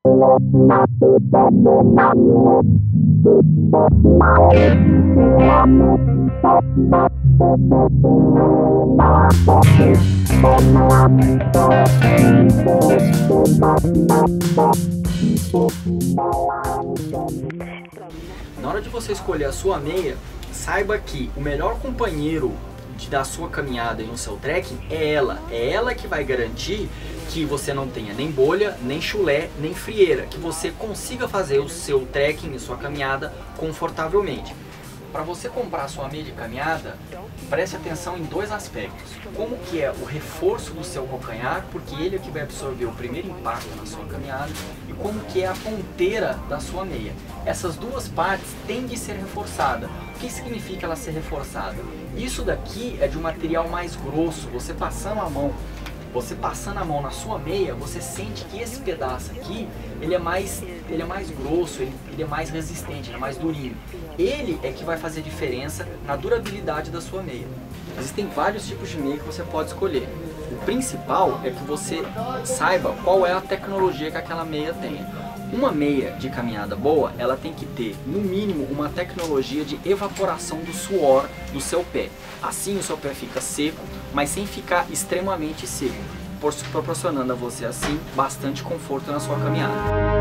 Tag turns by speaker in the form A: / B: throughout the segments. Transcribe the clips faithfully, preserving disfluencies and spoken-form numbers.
A: Na hora de você escolher a sua meia, saiba que o melhor companheiro de, da sua caminhada e no seu trekking é ela. É ela que vai garantir que você não tenha nem bolha, nem chulé, nem frieira, que você consiga fazer o seu trekking e sua caminhada confortavelmente. Para você comprar a sua meia de caminhada, preste atenção em dois aspectos. Como que é o reforço do seu calcanhar, porque ele é que vai absorver o primeiro impacto na sua caminhada, e como que é a ponteira da sua meia. Essas duas partes têm de ser reforçadas. O que significa ela ser reforçada? Isso daqui é de um material mais grosso. Você passando a mão, você passando a mão na sua meia, você sente que esse pedaço aqui, ele é mais, ele é mais grosso, ele, ele é mais resistente, ele é mais durinho. Ele é que vai fazer diferença na durabilidade da sua meia. Existem vários tipos de meia que você pode escolher. O principal é que você saiba qual é a tecnologia que aquela meia tem. Uma meia de caminhada boa, ela tem que ter, no mínimo, uma tecnologia de evaporação do suor do seu pé. Assim o seu pé fica seco, mas sem ficar extremamente seco, proporcionando a você, assim, bastante conforto na sua caminhada.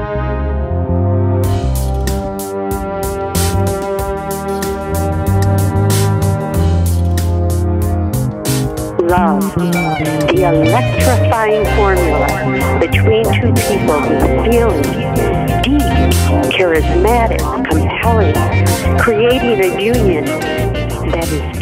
B: Love, the electrifying formula between two people who feel deep, charismatic, compelling, creating a union that is